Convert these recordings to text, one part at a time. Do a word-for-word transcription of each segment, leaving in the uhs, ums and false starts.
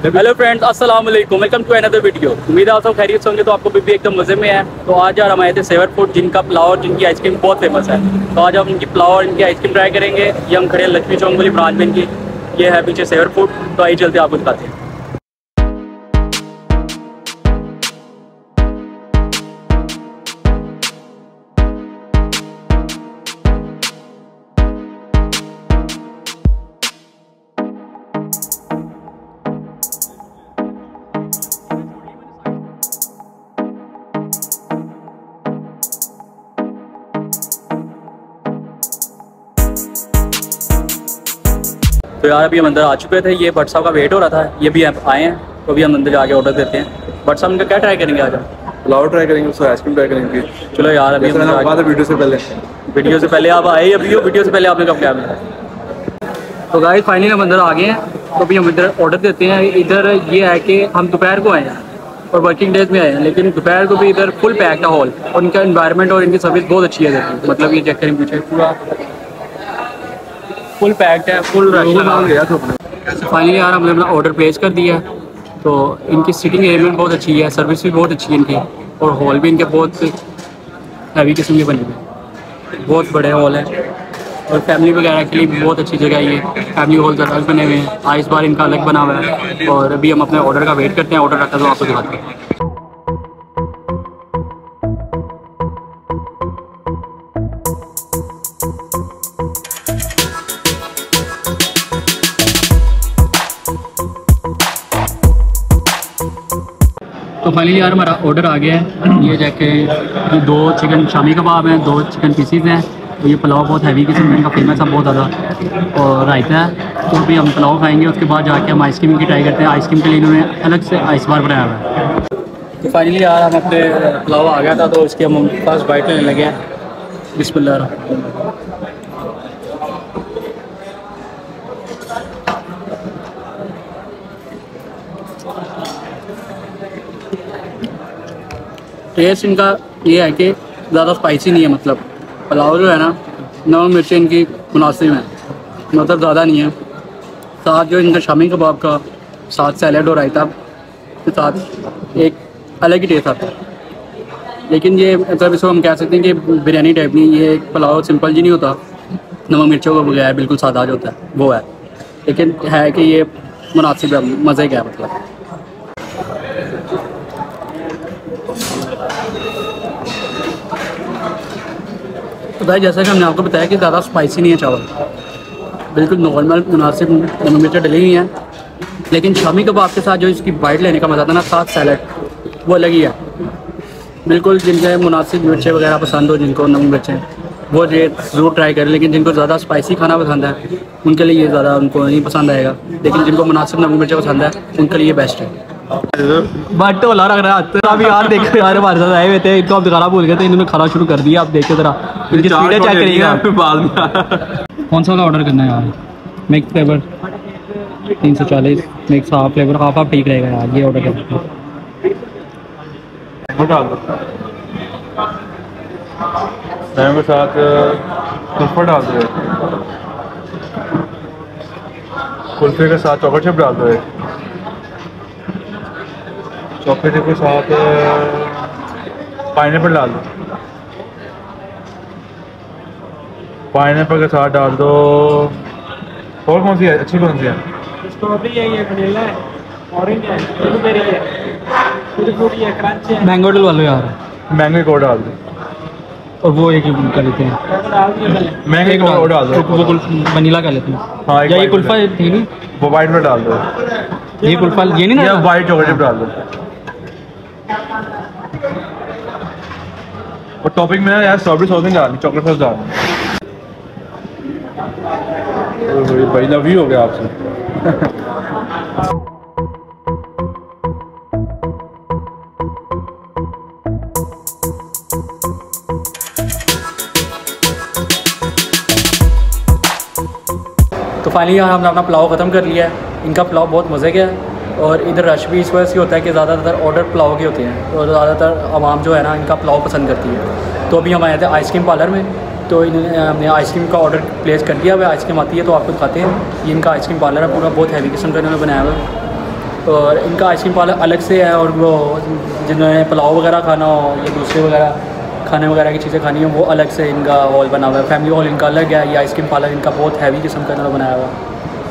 Hello friends, अस्सलाम वालेकुम, welcome to another video. उम्मीद है आप सब खैरियत से होंगे। तो आपको भी एकदम मज़े में है। तो आज यार हम आए थे सेवर फूड, जिनका पुलाव और जिनकी आइसक्रीम बहुत फेमस है। तो आज हम इनकी पुलाव और इनकी आइसक्रीम ट्राई करेंगे। ये हम खड़े लक्ष्मी चौक वाली ब्रांच में इनकी, ये है पीछे सेवर फूड। तो आइए चलते आपको दिखाते हैं। तो यार अभी हम अंदर आ चुके थे। ये भट्ट साहब का वेट हो रहा था, ये भी आए हैं। तो अभी हम अंदर जाके ऑर्डर देते हैं। भट्ट साहब इनका क्या ट्राई करेंगे आज हम? पुलाव ट्राई करेंगे, उसको आइसक्रीम ट्राई करेंगे। चलो यार अभी हम वीडियो से पहले वीडियो से पहले आप आए, अभी वीडियो से पहले आपने कब क्या मिला? तो गाइस फाइनली हम अंदर आ गए हैं। तो अभी हम इधर ऑर्डर देते हैं। इधर ये है कि हम दोपहर को आए हैं और वर्किंग डेज में आए हैं, लेकिन दोपहर को भी इधर फुल पैक है हॉल। और इनका एनवायरनमेंट और इनकी सर्विस बहुत अच्छी है। मतलब ये चेक करें, पीछे पूरा फुल पैक्ड है, फुल रश लगा। फाइनली यार हमने अपना ऑर्डर प्लेस कर दिया है। तो इनकी सीटिंग अरेंजमेंट बहुत अच्छी है, सर्विस भी बहुत अच्छी है इनकी, और हॉल भी इनके बहुत हैवी किस्म के बने हुए हैं। बहुत बड़े हॉल है और फैमिली वगैरह के लिए भी बहुत अच्छी जगह है। ये फैमिली हॉल अलग बने हुए हैं, आइस बार इनका अलग बना हुआ है। और अभी हम अपने ऑर्डर का वेट करते हैं। ऑर्डर रखा तो आपको दिखाते हैं। तो फाइनली यार हमारा ऑर्डर आ गया है। ये जाके दो चिकन शामी कबाब हैं, दो चिकन पीसीज हैं। तो ये पुलाव बहुत हैवी किस्म में इनका फेमस है, बहुत ज़्यादा। और रायता है। तो अभी हम पुलाव खाएंगे, उसके बाद जाके हम आइसक्रीम की ट्राई करते हैं। आइसक्रीम के लिए इन्होंने अलग से आइस बार बनाया हुआ है। तो फाइनली यार हम अपने पुलाव आ गया था, तो उसके हम फर्स्ट बाइट लेने लगे हैं। बिस्मिल्लाह। टेस्ट इनका ये है कि ज़्यादा स्पाइसी नहीं है। मतलब पुलाव जो है ना, नमक मिर्ची इनकी मुनासिब है, मतलब ज़्यादा नहीं है। साथ जो इनका शामी कबाब का साथ सैलेड और रायता के साथ एक अलग ही टेस्ट आता है। लेकिन ये मतलब इसको हम कह सकते हैं कि बिरयानी टाइप नहीं, ये एक पुलाव सिंपल जी नहीं होता, नमक मिर्चों का बगैर बिल्कुल सादा जो होता है वो है। लेकिन है कि ये मुनासिब है, मज़े का है। मतलब तो भाई जैसा कि हमने आपको बताया कि ज़्यादा स्पाइसी नहीं है चावल, बिल्कुल नॉर्मल मुनासिब नमक मिर्च डली हुई हैं। लेकिन शामी कबाब के साथ जो इसकी बाइट लेने का मज़ा था ना, साथ सैलेड, वो अलग ही है बिल्कुल। जिनके मुनासिब मिर्चें वगैरह पसंद हो, जिनको नमक मिर्चें, वो ये ज़रूर ट्राई करें। लेकिन जिनको ज़्यादा स्पाइसी खाना पसंद है उनके लिए ये ज़्यादा उनको नहीं पसंद आएगा। लेकिन जिनको मुनासिब नमक मिर्चें पसंद है उनके लिए बेस्ट है। बट वाला रख रहा है अभी यार। देखो यार हमारे साथ आए हुए थे, इनको आप दिखाना भूल गए थे, इन्होंने खाना शुरू कर दिया। आप देखो जरा इनकी स्पीड चेक करिएगा। कौन सा वाला ऑर्डर करना है यार? मिक्स फ्लेवर तीन सौ चालीस, mix half flavour, half half ठीक रहेगा यार। ये ऑर्डर करना के साथ कुल्फा डाल दो, कुल्फे के साथ चॉकलेट चिप डाल दो, चॉकलेट चिप के साथ पाइनएप्पल डाल दो, पाइनएप्पल के साथ डाल दो। और कौन सी है अच्छी, कौन सी है? स्ट्रॉबेरी है, ये वनीला है, ऑरेंज है, ब्लूबेरी है, टूटी फ्रूटी है, क्रंच है। मैंगो डल वालो यार, मैंगो को डाल दो। और वो एक कर लेते हैं, मैंगो को डाल दो। वो वनीला कर लेते हैं। हाँ, या ये कुल्फा थी नहीं, वो वाइट में डाल दो। ये कुल्फा ये नहीं ना, वाइट चॉकलेट चिप डाल दो। और टॉपिक में यार स्ट्रॉबेरी सॉस नहीं डालनी, चॉकलेट सॉस डालनी। भाई लव यू हो गया आपसे। तो फाइनली यहाँ हमने अपना पुलाव ख़त्म कर लिया है। इनका पुलाव बहुत मज़े का है। और इधर रश भी इस वजह से होता है कि ज़्यादातर ऑर्डर पुलाव के होते हैं और ज़्यादातर आवाम जो है ना इनका पुलाव पसंद करती है। तो अभी हम आए थे आइसक्रीम पार्लर में, तो इन्होंने हमने आइसक्रीम का ऑर्डर प्लेस कर दिया हुआ। आइसक्रीम आती है तो आपको दिखाते हैं। ये इनका आइसक्रीम पार्लर है, पूरा बहुत हैवी किस्म का इन्होंने बनाया हुआ है। और इनका आइसक्रीम पार्लर अलग से है, और वो जिन्होंने पुलाव वगैरह खाना हो या दूसरे वगैरह खाने वगैरह की चीज़ें खानी हो वो अलग से इनका हॉल बना हुआ है। फैमिली हॉल इनका अलग है। ये आइसक्रीम पार्लर इनका बहुत हैवी किस्म का इन्होंने बनाया हुआ है।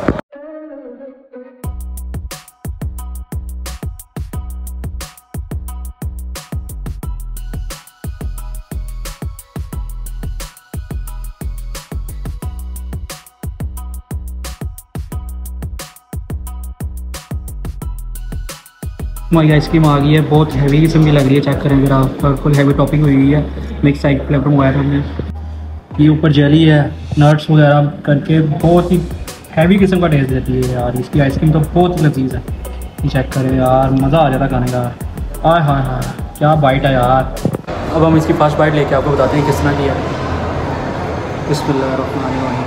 हमारी आइसक्रीम आ गई है, बहुत हैवी किस्म की लग रही है। चेक करें अगर आप, फुल हैवी टॉपिंग हुई हुई है। मिक्स साइड फ्लेवर मंगवाया था हमने। ये ऊपर जेली है, नट्स वगैरह करके बहुत ही हैवी किस्म का टेस्ट देती है यार। इसकी आइसक्रीम तो बहुत ही लजीज है। ये चेक करें यार, मज़ा आ जाता खाने का। आय हाय हाय क्या बाइट है यार। अब हम इसकी फर्स्ट बाइट लेके आपको बताते हैं किस तरह की है। बिस्मिल्लाहिर्रहमानिर्रहीम।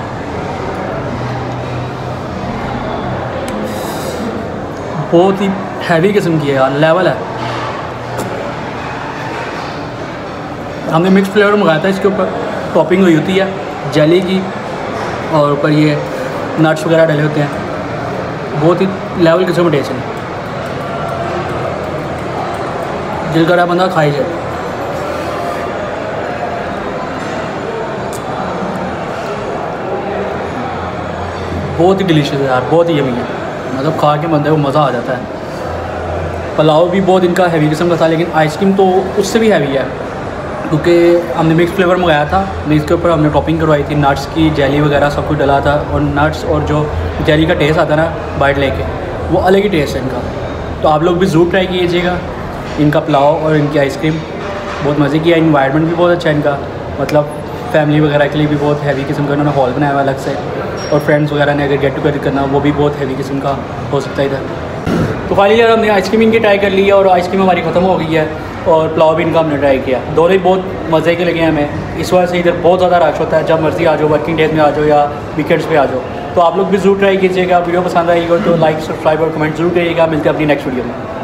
बहुत ही हैवी किस्म की है यार, लेवल है। हमने मिक्स फ्लेवर मंगाया था, इसके ऊपर टॉपिंग हुई होती है जेली की और ऊपर ये नट्स वगैरह डले होते हैं। बहुत ही लेवल किस्म का टेस्ट है। दिल करा बंदा खाई जाए। बहुत ही डिलीशियस है यार, बहुत ही यमी है। मतलब खा के बंदे को मज़ा आ जाता है। पुलाव भी बहुत इनका हैवी किस्म का था, लेकिन आइसक्रीम तो उससे भी हैवी है, क्योंकि हमने मिक्स फ्लेवर मंगाया था। इसके ऊपर हमने टॉपिंग करवाई थी नट्स की, जेली वगैरह सब कुछ डला था। और नट्स और जो जेली का टेस्ट आता है ना बाइट लेके, वो अलग ही टेस्ट है इनका। तो आप लोग भी ज़रूर ट्राई कीजिएगा इनका पुलाव और इनकी आइसक्रीम। बहुत मज़े की है। इन्वायरमेंट भी बहुत अच्छा है इनका, मतलब फैमिली वगैरह के लिए भी बहुत हैवी किस्म का उन्होंने हॉल बनाया हुआ अलग से। और फ्रेंड्स वगैरह ने अगर गेट टुगेदर करना वो भी बहुत हैवी किस्म का हो सकता है इधर। तो खाली यार हमने आइसक्रीम इनकी ट्राई कर ली है और आइसक्रीम हमारी ख़त्म हो गई है, और पुलाव भी इनका हमने ट्राई किया। दोनों ही बहुत मज़े के लगे हैं हमें। इस वजह से इधर बहुत ज़्यादा रश होता है। जब मर्ज़ी आ जाओ, वर्किंग डेज में आ जाओ या वीकेंड्स पे आ जाओ। तो आप लोग भी ज़रूर ट्राई कीजिएगा। वीडियो पसंद आएगी तो लाइक, सब्सक्राइब और कमेंट ज़रूर करिएगा। मिलते हैं अपनी नेक्स्ट वीडियो में।